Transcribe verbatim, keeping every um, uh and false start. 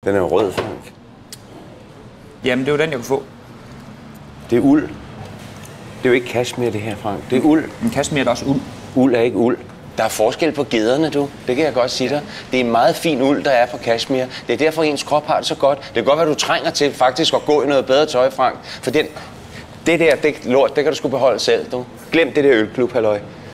Den er jo rød, Frank. Jamen, det er jo den, jeg kunne få. Det er uld. Det er jo ikke cashmere, det her, Frank. Det er uld. Men cashmere er da også uld. Uld er ikke uld. Der er forskel på gederne, du. Det kan jeg godt sige dig. Det er en meget fin uld, der er på cashmere. Det er derfor, ens krop har det så godt. Det kan godt være, du trænger til faktisk at gå i noget bedre tøj, Frank. For den, det der, det lort, det kan du sgu beholde selv, du. Glem det der ølklub, halløj.